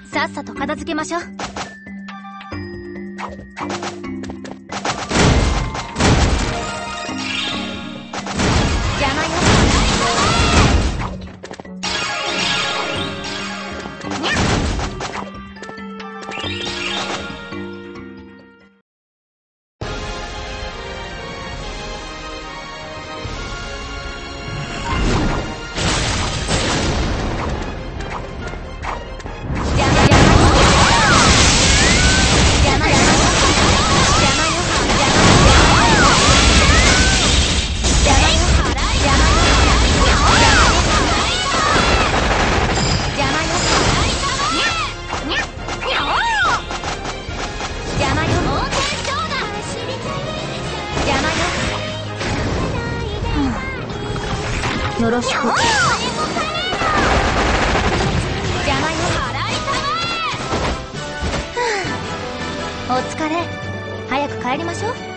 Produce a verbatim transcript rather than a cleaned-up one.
さっさと片付けましょう。邪魔よ。よろしく。邪魔よ。お疲れ。早く帰りましょう。